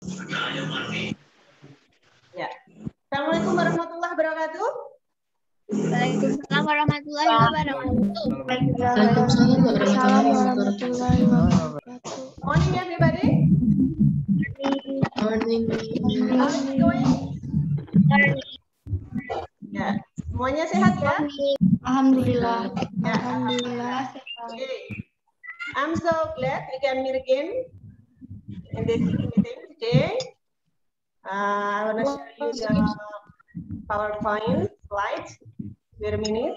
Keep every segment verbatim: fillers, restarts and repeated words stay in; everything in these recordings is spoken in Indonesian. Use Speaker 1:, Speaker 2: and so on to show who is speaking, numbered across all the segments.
Speaker 1: Ya. Assalamualaikum warahmatullahi wabarakatuh.
Speaker 2: Waalaikumsalam warahmatullahi wabarakatuh.
Speaker 3: Waalaikumsalam warahmatullahi wabarakatuh.
Speaker 1: Morning everybody.
Speaker 3: Morning.
Speaker 1: How's it going? Ya, semuanya sehat ya?
Speaker 3: Alhamdulillah.
Speaker 1: Ya,
Speaker 3: Alhamdulillah.
Speaker 1: Okay. I'm so glad we can meet again in this meeting today. Uh, I want to show you the PowerPoint slides. Wait a minute.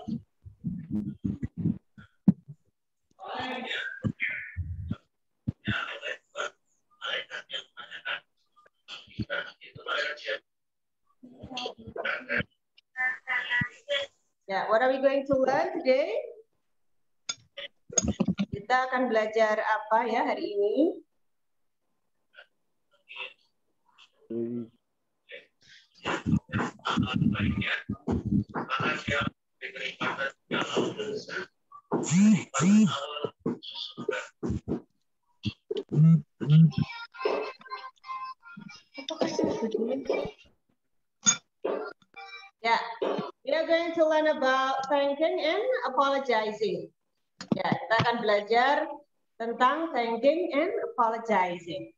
Speaker 1: Ya, what are we going to learn today? Kita akan belajar apa ya hari ini? Ya, we are going to learn about thanking and apologizing. Ya, kita akan belajar tentang thanking and apologizing.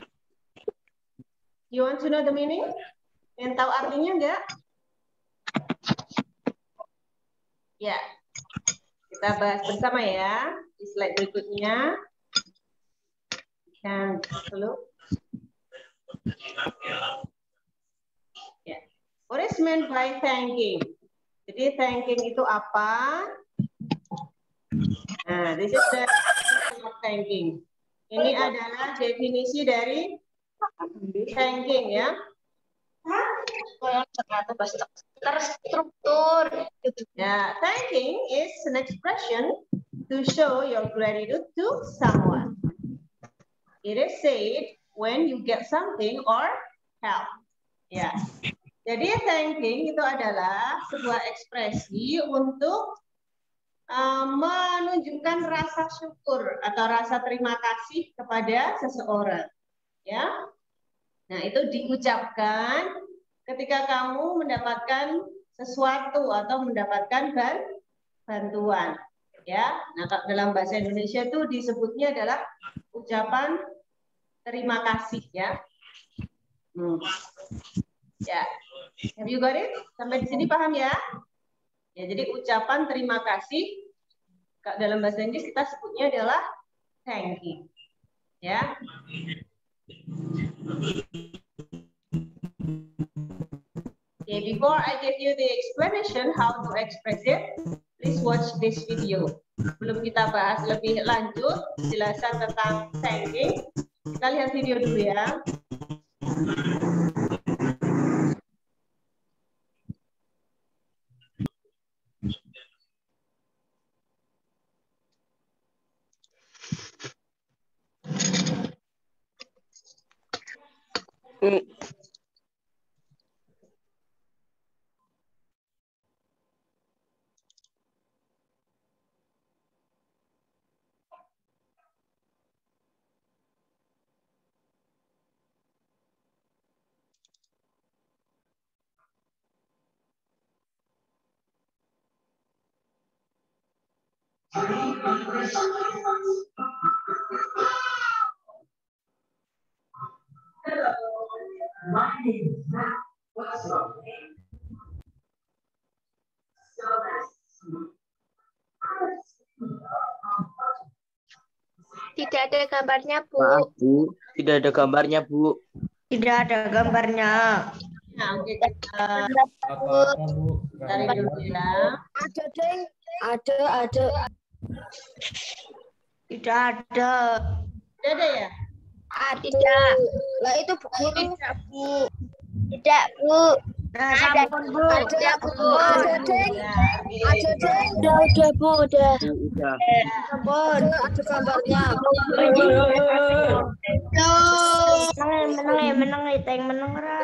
Speaker 1: You want to know the meaning? Yang tahu artinya enggak? Ya, kita bahas bersama ya di slide berikutnya. Dan dulu. Ya, what is meant by thanking? Jadi thanking itu apa? Nah, this is the definition of thanking. Ini adalah definisi dari thanking ya.
Speaker 3: Terstruktur.
Speaker 1: Ya, thanking is an expression to show your gratitude to someone. It is said when you get something or help. Ya. Jadi thanking itu adalah sebuah ekspresi untuk uh, menunjukkan rasa syukur atau rasa terima kasih kepada seseorang. Ya. Nah, itu diucapkan ketika kamu mendapatkan sesuatu atau mendapatkan bantuan. Ya. Nah, dalam bahasa Indonesia itu disebutnya adalah ucapan terima kasih ya. Hmm. Ya. Have you got it? Sampai di sini paham ya? Ya, jadi ucapan terima kasih dalam bahasa Inggris kita sebutnya adalah thank you. Ya. Okay, before I give you the explanation how to express it, please watch this video. Sebelum kita bahas lebih lanjut penjelasan tentang thanking, kita lihat video dulu ya.
Speaker 4: Hmm.
Speaker 5: Hello, my name is Matt. What's your name? So nice to meet you.
Speaker 3: Tidak ada gambarnya, Bu.
Speaker 4: Maaf, Bu. Tidak ada gambarnya, Bu.
Speaker 3: Tidak ada gambarnya.
Speaker 1: Nah, oke kita
Speaker 6: Apa-apa, Bu?
Speaker 1: cari dulu ya.
Speaker 3: Ada, Deng. Ada, ada. Tidak ada.
Speaker 1: Tidak ada ya?
Speaker 3: Ah, tidak. Lah itu Bu Guru. Tidak, Bu. Tidak, Bu. Nah, sampun, Bu. Ada, Bu. Ada, Deng. Ada, Deng. Udah, udah, Bu. Udah.
Speaker 4: Udah.
Speaker 3: Sampun. Ada gambarnya. Menang, menang, menang, Teng, menang, Ra.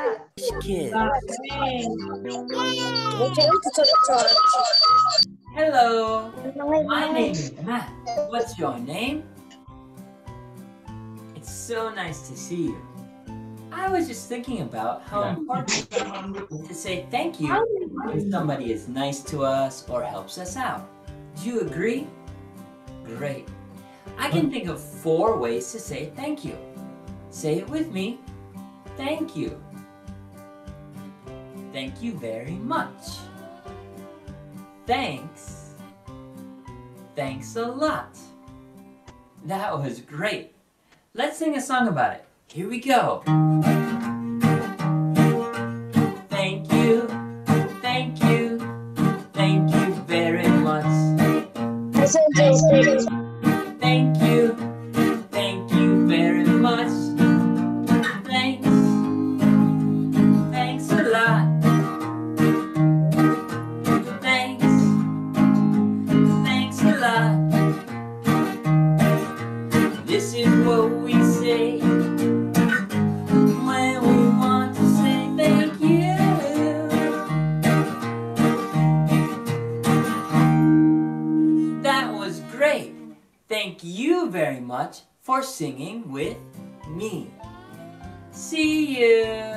Speaker 5: Hello, my name is Matt. What's your name? It's so nice to see you. I
Speaker 6: I was just thinking about how important it is to say thank you when somebody is nice to us or helps us out. Do you agree? Great. I can think of four ways to say thank you. Say it with me. Thank you. Thank you very much. Thanks. Thanks a lot. That was great. Let's sing a song about it. Here we go. Thank you, thank you, thank you very much. Thank you, thank you, thank you very much. Thanks, thanks a lot. Thanks, thanks a lot. This is what we say when we want to say thank you. That was great. Thank you very much for singing with me. See you.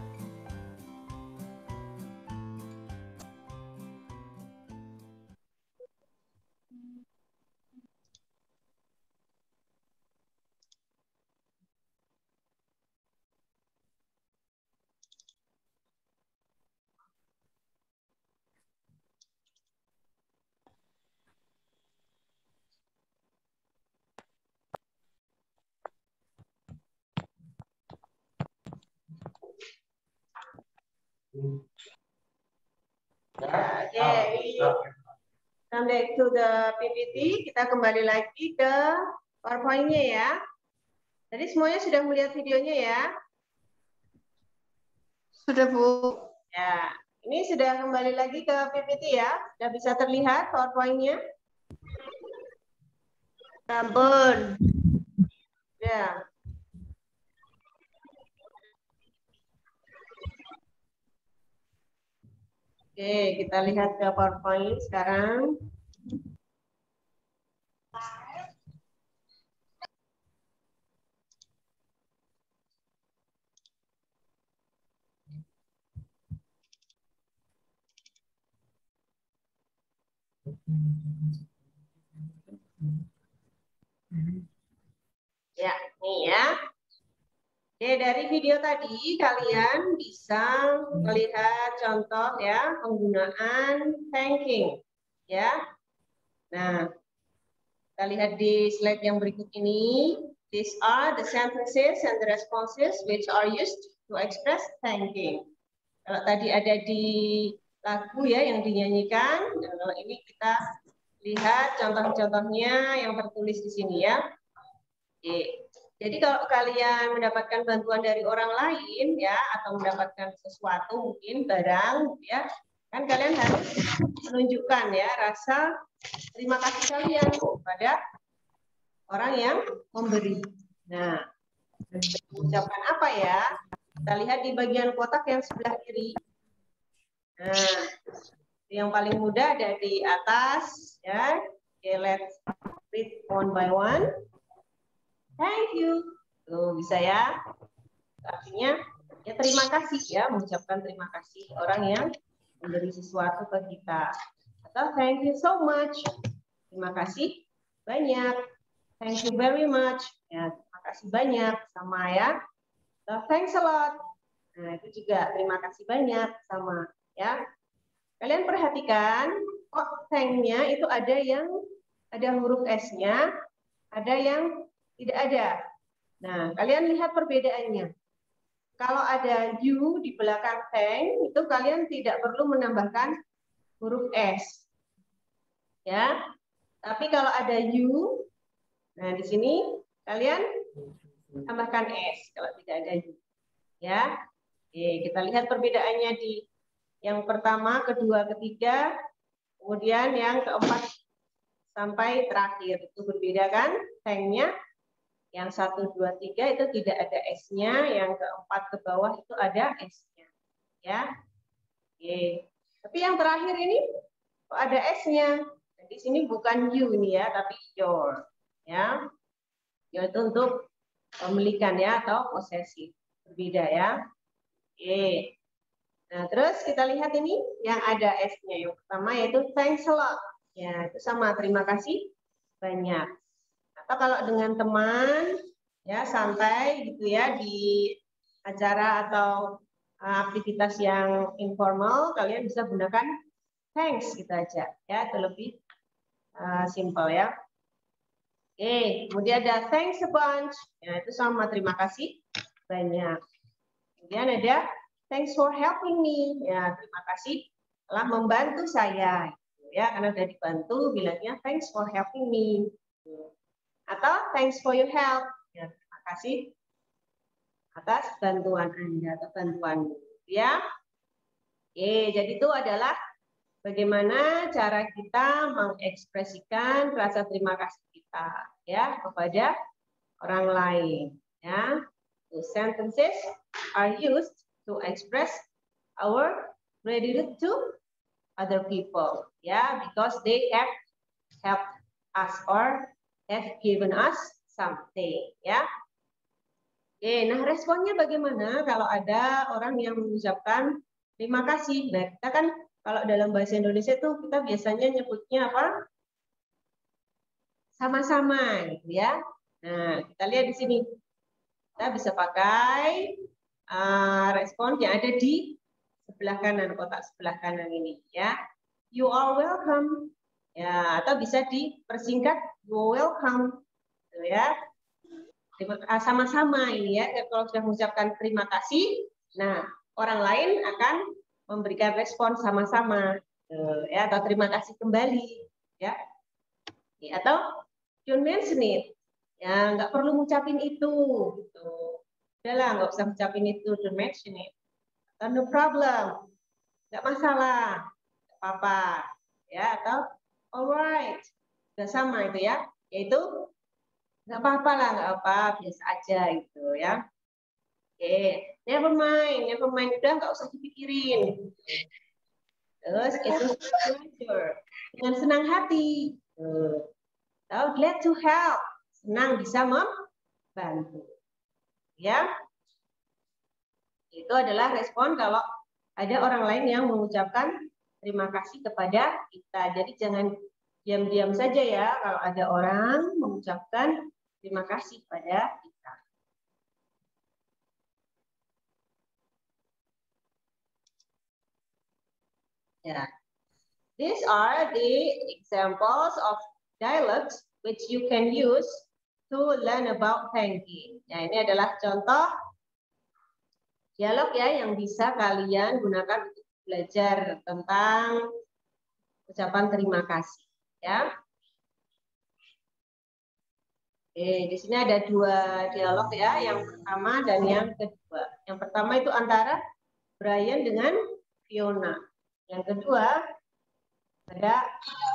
Speaker 1: Okay, come back to the P P T. Kita kembali lagi ke PowerPoint-nya ya. Jadi semuanya sudah melihat videonya ya?
Speaker 2: Sudah, Bu.
Speaker 1: Ya, ini sudah kembali lagi ke P P T ya. Sudah bisa terlihat PowerPoint-nya?
Speaker 3: Sampun.
Speaker 1: Ya. Oke, kita lihat ke PowerPoint sekarang. Ya, nih ya. Oke, dari video tadi kalian bisa melihat contoh ya penggunaan thanking ya. Nah, kita lihat di slide yang berikut ini. These are the sentences and the responses which are used to express thanking. Kalau tadi ada di lagu ya yang dinyanyikan, nah, kalau ini kita lihat contoh-contohnya yang tertulis di sini ya. Oke. Jadi kalau kalian mendapatkan bantuan dari orang lain ya atau mendapatkan sesuatu mungkin barang ya, kan kalian harus menunjukkan ya rasa terima kasih kalian kepada orang yang memberi. Nah, ucapan apa ya? Kita lihat di bagian kotak yang sebelah kiri. Nah, yang paling mudah ada di atas ya. Okay, let's read one by one. Thank you. Tuh, bisa ya. Artinya ya terima kasih ya, mengucapkan terima kasih orang yang memberi sesuatu ke kita. Atau thank you so much. Terima kasih banyak. Thank you very much. Ya, terima kasih banyak sama ya. Atau thanks a lot. Nah, itu juga terima kasih banyak sama ya. Kalian perhatikan kok thank-nya itu ada yang ada huruf S-nya, ada yang tidak ada. Nah, kalian lihat perbedaannya. Kalau ada you di belakang thank, itu kalian tidak perlu menambahkan huruf S. Ya. Tapi kalau ada you, nah di sini kalian tambahkan S kalau tidak ada you. Ya. Oke, kita lihat perbedaannya di yang pertama, kedua, ketiga, kemudian yang keempat sampai terakhir. Itu berbeda kan thank-nya? Yang satu, dua, tiga itu tidak ada S-nya, yang keempat ke bawah itu ada S-nya. Ya. Oke. Tapi yang terakhir ini kok ada S-nya. Di sini bukan you ini ya, tapi your. Ya. Your itu untuk pemilikan ya atau posesif. Berbeda ya. Oke. Nah, terus kita lihat ini yang ada S-nya. Yang pertama yaitu thanks a lot. Ya, itu sama, terima kasih banyak. Atau kalau dengan teman, ya santai gitu ya, di acara atau aktivitas yang informal, kalian bisa gunakan thanks gitu aja. Ya, itu lebih uh, simple ya. Oke, kemudian ada thanks a bunch. Ya, itu sama, terima kasih banyak. Kemudian ada thanks for helping me. Ya, terima kasih telah membantu saya. Ya, karena sudah dibantu, bilangnya thanks for helping me. Atau thanks for your help. Ya, terima kasih atas bantuan Anda atau bantuanmu. Ya. Oke, jadi itu adalah bagaimana cara kita mengekspresikan rasa terima kasih kita ya kepada orang lain. Ya. So, sentences are used to express our gratitude to other people, yeah, because they have helped us or have given us something, ya. Oke, nah responnya bagaimana kalau ada orang yang mengucapkan terima kasih? Nah, kita kan kalau dalam bahasa Indonesia tuh kita biasanya nyebutnya apa? Sama-sama, gitu ya. Nah, kita lihat di sini. Kita bisa pakai uh, respon yang ada di sebelah kanan, kotak sebelah kanan ini ya. You are welcome. Ya, atau bisa dipersingkat you welcome. Gitu ya. Sama-sama ini ya. Kalau sudah mengucapkan terima kasih, nah orang lain akan memberikan respon sama-sama ya, atau terima kasih kembali ya. Ya, atau don't mention it. Ya, nggak perlu ngucapin itu gitu. Udahlah, nggak usah ngucapin itu, don't mention it. Atau no problem. Nggak masalah, nggak apa-apa, ya. Atau alright, sudah sama itu ya, yaitu nggak apa-apa lah, nggak apa, biasa aja gitu ya. Oke, never mind, never mind, udah nggak usah dipikirin. Terus itu pleasure, dengan senang hati. Atau glad to help, senang bisa membantu. Ya, itu adalah respon kalau ada orang lain yang mengucapkan terima kasih kepada kita. Jadi jangan diam-diam saja ya kalau ada orang mengucapkan terima kasih kepada kita. Ya, these are the examples of dialogues which you can use to learn about thanking. Nah, ini adalah contoh dialog ya yang bisa kalian gunakan untuk belajar tentang ucapan terima kasih ya. Oke, di sini ada dua dialog ya, yang pertama dan yang kedua. Yang pertama itu antara Brian dengan Fiona. Yang kedua ada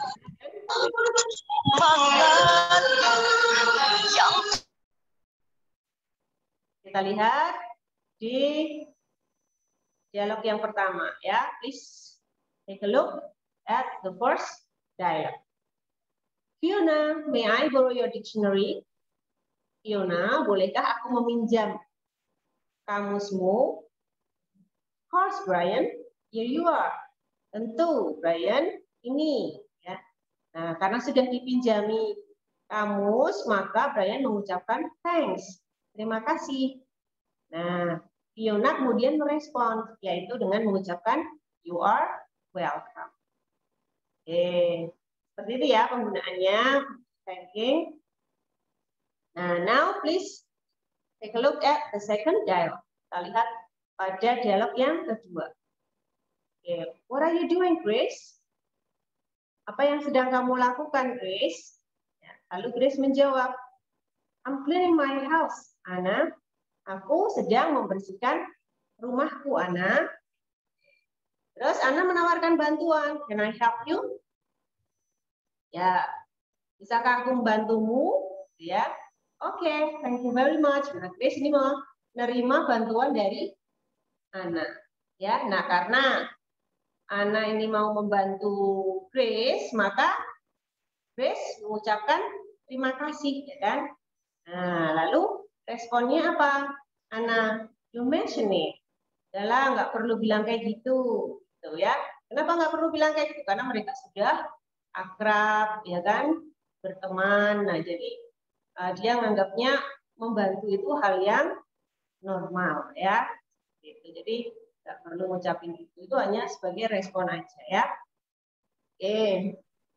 Speaker 1: kita lihat di dialog yang pertama ya. Please take a look at the first dialogue. Fiona, may I borrow your dictionary? Fiona, bolehkah aku meminjam kamusmu? Of course, Brian. Here you are. Tentu, Brian. Ini. Ya. Nah, karena sudah dipinjami kamus, maka Brian mengucapkan thanks. Terima kasih. Nah, Fiona kemudian merespon, yaitu dengan mengucapkan you are welcome. Oke, seperti itu ya penggunaannya. Thanking. Nah, now please take a look at the second dialogue. Kita lihat pada dialog yang kedua. Oke, what are you doing, Grace? Apa yang sedang kamu lakukan, Grace? Ya, lalu Grace menjawab, I'm cleaning my house, Anna. Aku sedang membersihkan rumahku, Anna. Terus Anna menawarkan bantuan. Can I help you? Ya, bisakah aku membantumu? Ya, oke, okay, thank you very much. Nah, Grace ini menerima bantuan dari Anna. Ya, nah karena Anna ini mau membantu Grace, maka Grace mengucapkan terima kasih, ya kan? Nah, lalu responnya apa? Anna, you mention it. Udahlah, nggak perlu bilang kayak gitu, gitu ya. Kenapa nggak perlu bilang kayak gitu? Karena mereka sudah akrab, ya kan, berteman. Nah, jadi uh, dia menganggapnya membantu itu hal yang normal, ya. Gitu. Jadi nggak perlu ngucapin itu, itu hanya sebagai respon aja, ya. Oke.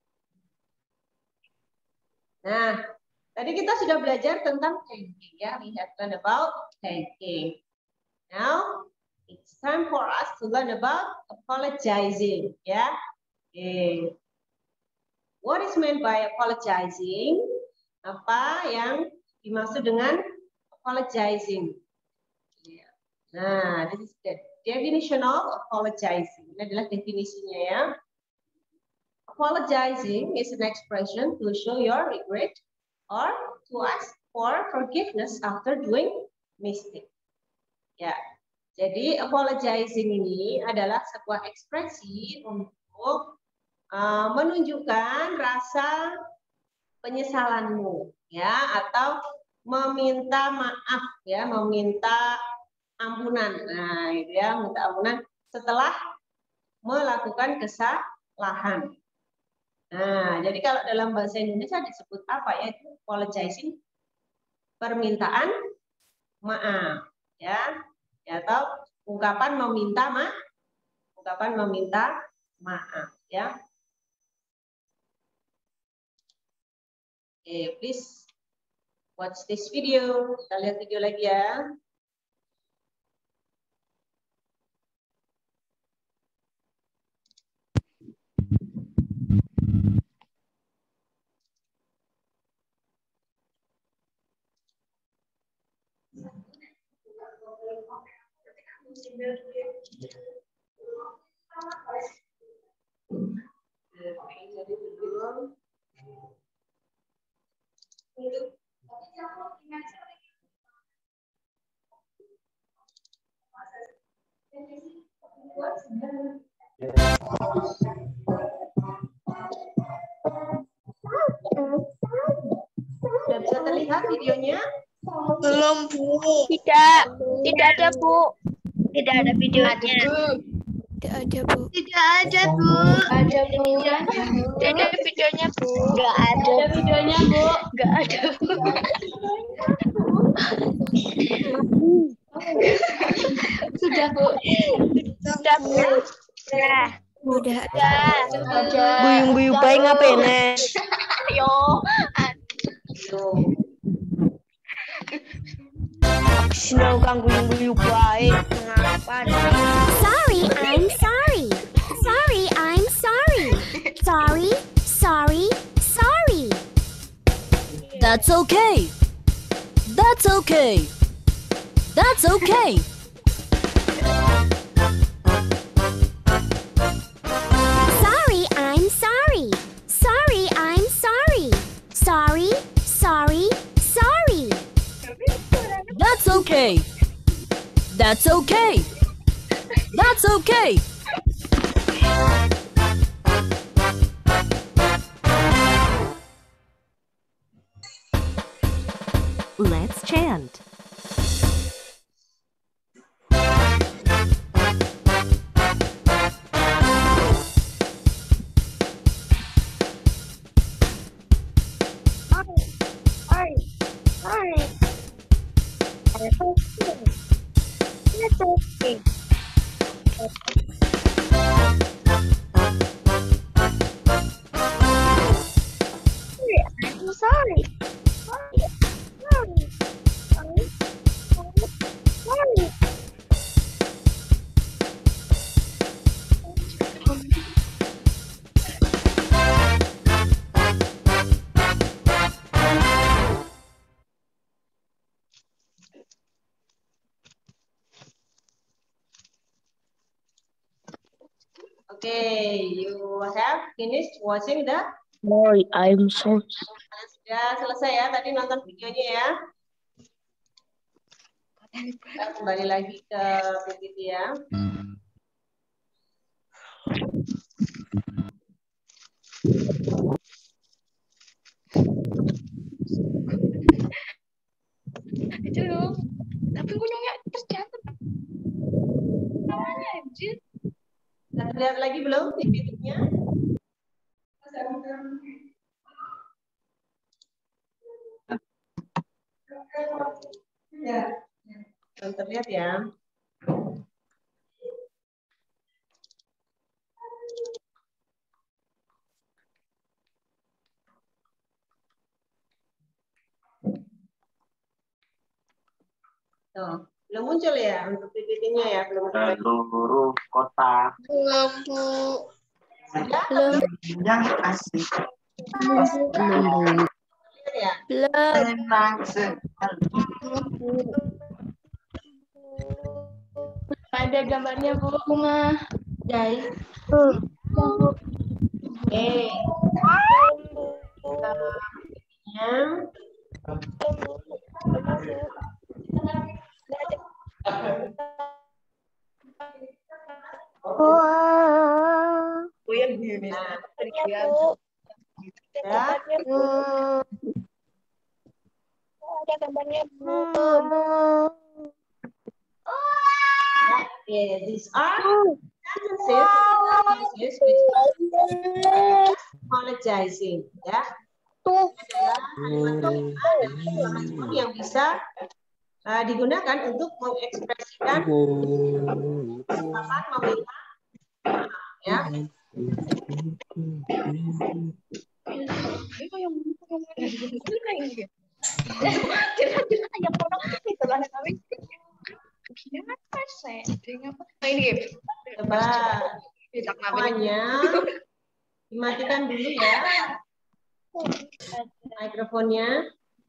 Speaker 1: Nah, tadi kita sudah belajar tentang thanking, ya. We have learned about thanking. Now, it's time for us to learn about apologizing, ya. Okay. What is meant by apologizing? Apa yang dimaksud dengan apologizing? Nah, this is the definition of apologizing. Ini adalah definisinya, ya. Apologizing is an expression to show your regret or to ask for forgiveness after doing mistake. Ya. Jadi apologizing ini adalah sebuah ekspresi untuk uh, menunjukkan rasa penyesalanmu, ya, atau meminta maaf, ya, meminta ampunan. Nah, itu ya, minta ampunan setelah melakukan kesalahan. Nah, jadi kalau dalam bahasa Indonesia disebut apa ya? Itu apologizing, permintaan maaf, ya. Ya, atau ungkapan meminta maaf, ungkapan meminta maaf, ya. Oke, okay, please watch this video. Kita lihat video lagi, ya. Sudah bisa terlihat videonya?
Speaker 3: Belum, Bu. Tidak. Tidak ada, Bu. Tidak ada videonya.
Speaker 2: Tidak ada, Bu.
Speaker 3: Tidak ada, Bu. Ada videonya. Tidak ada videonya, Bu. Enggak ada videonya, Bu. Enggak ada, Bu. Sudah, Bu. Sudah, Bu. Sudah.
Speaker 2: Udah.
Speaker 3: Sudah.
Speaker 7: Buyung-buyung baik ngapain, Nek?
Speaker 3: Ayo.
Speaker 7: Sinau kang buyung-buyung baik. Ngapa?
Speaker 8: Sorry, I'm sorry. Sorry, I'm sorry. Sorry, sorry, sorry.
Speaker 9: That's okay. That's okay. That's okay.
Speaker 8: Sorry, I'm sorry. Sorry, I'm sorry. Sorry, sorry, sorry.
Speaker 9: That's okay. That's okay. That's okay. Let's chant.
Speaker 3: Sorry. Sorry. That's okay. That's okay. I'm sorry. Sorry. Sorry. Sorry. Sorry.
Speaker 1: Okay, you have finished watching the.
Speaker 7: Sorry, I'm sorry.
Speaker 1: Sudah selesai ya tadi nonton videonya ya. Kita kembali lagi ke P P T ya.
Speaker 3: Itu dong. Kunyungnya terjatuh. Anjir.
Speaker 1: Sudah terlihat lagi belum titiknya? Ya, belum terlihat ya. Tuh, belum muncul ya untuk P P T-nya ya, belum muncul.
Speaker 5: Seluruh kota
Speaker 3: Belum, Bu.
Speaker 1: Sudah?
Speaker 2: Belum.
Speaker 5: yang asik
Speaker 2: Belum.
Speaker 1: Lihat ya.
Speaker 2: Belum.
Speaker 5: senang sekali.
Speaker 3: Ada gambarnya, Bu. Bunga.
Speaker 1: Guys. Oke. Ya.
Speaker 3: Bu yang gini.
Speaker 1: Nah,
Speaker 3: Ya. Ada gambarnya, Bu.
Speaker 1: Yeah, these are sentences which are apologizing. Ya.
Speaker 3: Tuh.
Speaker 1: Adalah kalimat-kalimat yang bisa uh, digunakan untuk mengekspresikan ungkapan meminta maaf. Ya. Coba semuanya dimatikan dulu ya mikrofonnya.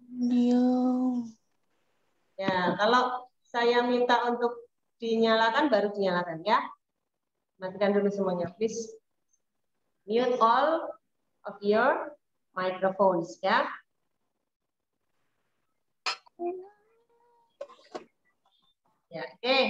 Speaker 1: Ya, kalau saya minta untuk dinyalakan baru dinyalakan ya. Matikan dulu semuanya, please. Mute all of your microphones ya. Ya, oke. Okay.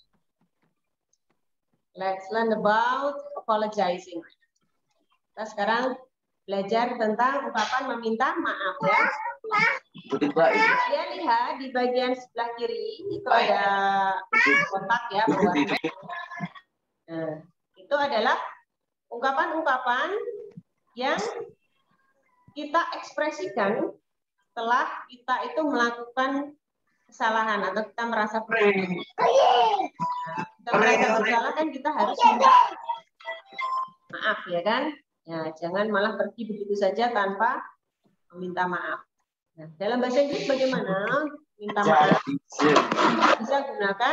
Speaker 1: Let's learn about apologizing. Kita sekarang belajar tentang ungkapan meminta maaf ya. Saya lihat di bagian sebelah kiri itu ada kotak ya berwarna. Nah, itu adalah ungkapan-ungkapan yang kita ekspresikan setelah kita itu melakukan kesalahan atau kita merasa bersalah. Nah, kita merasa bersalah kan kita harus minta maaf ya kan? Ya, jangan malah pergi begitu saja tanpa meminta maaf. Nah, dalam bahasa Inggris bagaimana minta maaf? Bisa gunakan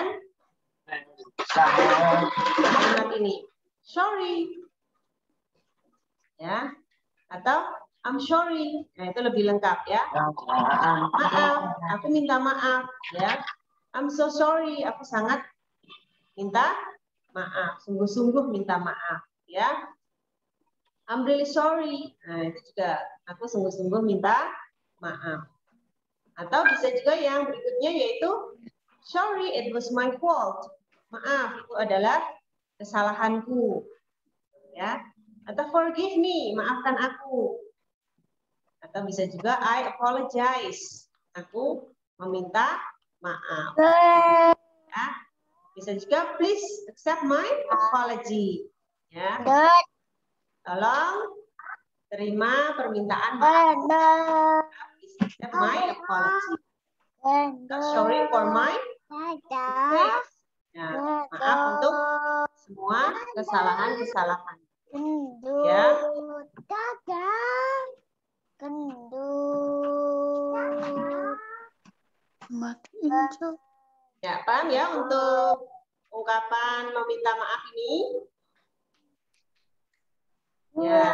Speaker 1: kalimat ini, sorry, ya, atau I'm sorry. Nah, itu lebih lengkap ya. Maaf, aku minta maaf ya. I'm so sorry, aku sangat minta maaf, sungguh-sungguh minta maaf ya. I'm really sorry. Nah, itu juga aku sungguh-sungguh minta maaf. Atau bisa juga yang berikutnya yaitu sorry, it was my fault. Maaf, itu adalah kesalahanku. Ya. Atau forgive me, maafkan aku. Atau bisa juga I apologize. Aku meminta maaf. Ya. Bisa juga please accept my apology. Ya. Tolong terima permintaan maaf. Please accept my apology. Sorry for my mistakes. Ya, maaf untuk semua kesalahan-kesalahan. Ya. Ya, paham ya untuk ungkapan meminta maaf ini? Ya.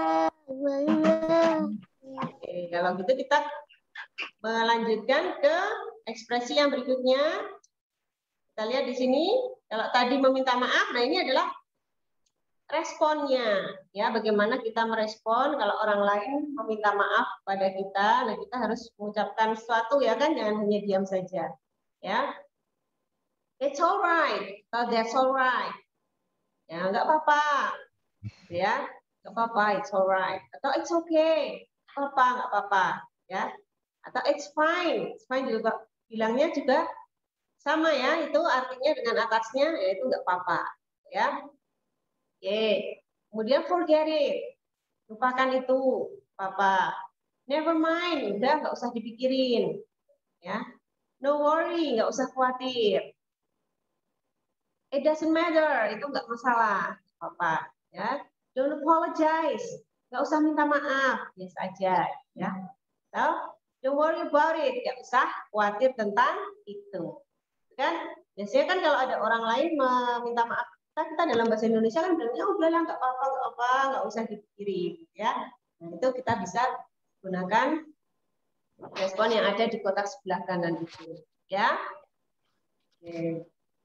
Speaker 1: Oke, kalau gitu kita melanjutkan ke ekspresi yang berikutnya. Kita lihat di sini, kalau tadi meminta maaf, nah ini adalah responnya. Ya, bagaimana kita merespon kalau orang lain meminta maaf pada kita, nah kita harus mengucapkan sesuatu ya kan, jangan hanya diam saja. Ya, it's alright, oh, that's alright. Ya, nggak apa-apa. Ya, nggak apa-apa, it's alright. Atau it's okay, apa nggak apa-apa. Ya, atau it's fine, it's fine juga bilangnya juga Sama ya, itu artinya dengan atasnya, yaitu nggak apa-apa. Ya. Oke. Kemudian forget it. Lupakan itu, Papa. Never mind, udah nggak usah dipikirin. Ya. No worry, nggak usah khawatir. It doesn't matter, itu nggak masalah, Papa. Ya. Don't apologize, nggak usah minta maaf, biasa aja. Ya. So, don't worry about it, nggak usah khawatir tentang itu. Kan? Biasanya kan kalau ada orang lain meminta maaf, kita, kita dalam bahasa Indonesia kan bilangnya, oh udahlah nggak apa-apa, nggak apa, nggak usah dipikirin. Ya. Nah, itu kita bisa gunakan respon yang ada di kotak sebelah kanan itu. Ya. Oke.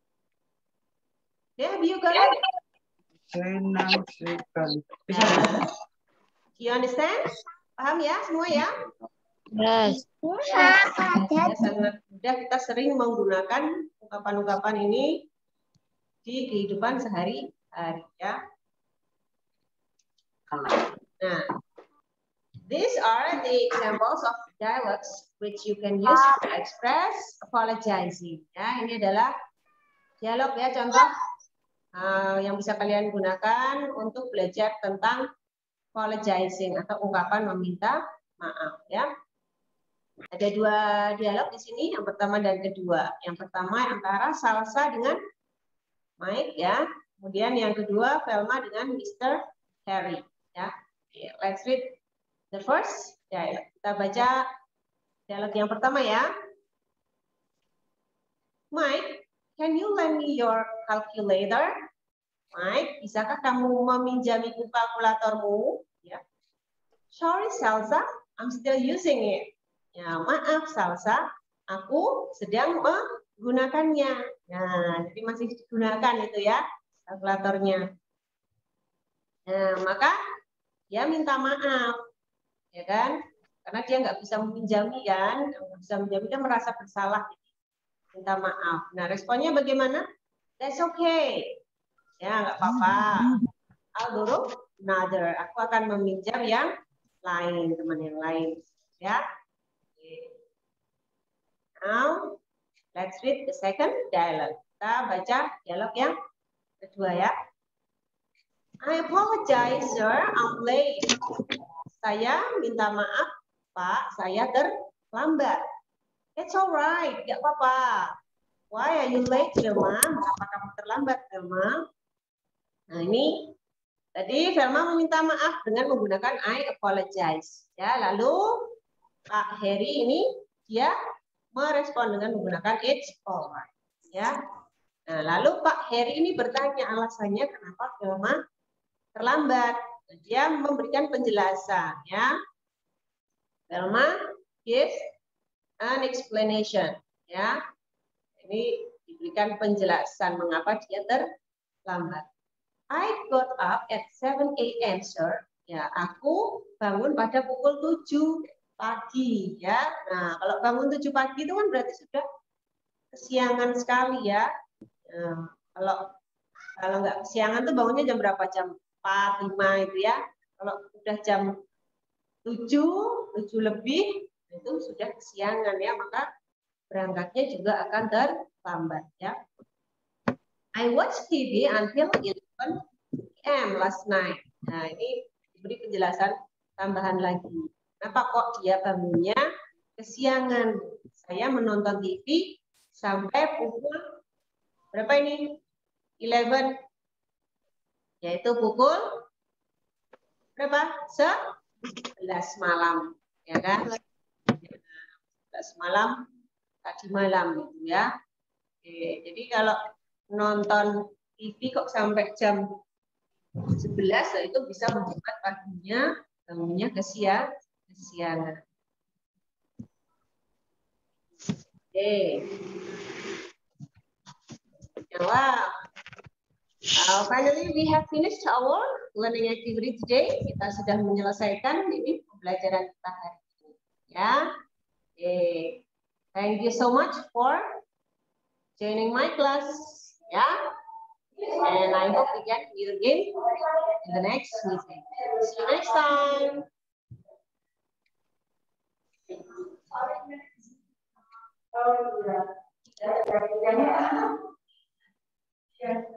Speaker 1: Ya, you got it? You understand? Paham ya semua ya?
Speaker 7: Yes.
Speaker 1: Ya, ya, sangat mudah, kita sering menggunakan ungkapan-ungkapan ini di kehidupan sehari-hari ya. Nah, these are the examples of dialogues which you can use to express apologizing. Ya, ini adalah dialog ya, contoh uh, yang bisa kalian gunakan untuk belajar tentang apologizing atau ungkapan meminta maaf ya. Ada dua dialog di sini, yang pertama dan kedua. Yang pertama antara Salsa dengan Mike ya. Kemudian yang kedua Velma dengan mister Harry ya. Okay, let's read the first dialog. Kita baca dialog yang pertama ya. Mike, can you lend me your calculator? Mike, bisakah kamu meminjamiku kalkulatormu? Ya. Sorry Salsa, I'm still using it. Ya, maaf Salsa, aku sedang menggunakannya. Nah, jadi masih digunakan itu ya kalkulatornya. Nah, maka dia minta maaf, ya kan? Karena dia nggak bisa meminjami kan, nggak bisa meminjami, dia merasa bersalah, minta maaf. Nah, responnya bagaimana? That's okay. Ya, nggak apa-apa. I'll borrow another. Aku akan meminjam yang lain, teman yang lain. Ya. Now, let's read the second dialogue. Kita baca dialog yang kedua ya. I apologize, sir. I'm late. Saya minta maaf, Pak. Saya terlambat. It's alright. Gak apa-apa. Why are you late, Velma? Mengapa kamu terlambat, Velma? Nah, ini tadi Velma meminta maaf dengan menggunakan I apologize. Ya, lalu Pak Harry ini dia merespon dengan menggunakan it's alright. Ya. Nah, lalu Pak Harry ini bertanya alasannya kenapa Velma terlambat. Dia memberikan penjelasan. Ya. Velma gives an explanation. Ya. Ini diberikan penjelasan mengapa dia terlambat. I got up at seven A M sir. Ya, aku bangun pada pukul tujuh pagi ya. Nah, kalau bangun tujuh pagi itu kan berarti sudah kesiangan sekali ya. Nah, kalau kalau nggak kesiangan tuh bangunnya jam berapa? Jam empat, lima itu ya. Kalau udah jam tujuh, tujuh lebih itu sudah kesiangan ya, maka berangkatnya juga akan terlambat ya. I watched T V until eleven P M last night. Nah, ini diberi penjelasan tambahan lagi. Kenapa kok dia bangunnya kesiangan? Saya menonton T V sampai pukul berapa ini? eleven. Yaitu pukul berapa? sebelas malam. Ya kan? sebelas malam tadi malam gitu ya. Oke, jadi kalau nonton T V kok sampai jam sebelas, itu bisa membuat paginya bangunnya kesiangan. Kesiangan. Oke. Now, uh, finally we have finished our learning activity today. Kita sudah menyelesaikan ini pembelajaran kita hari ini. Ya. Oke. Thank you so much for joining my class. Ya. And I hope we can meet again in the next meeting. See you next time. Oh, yeah.
Speaker 5: Ya.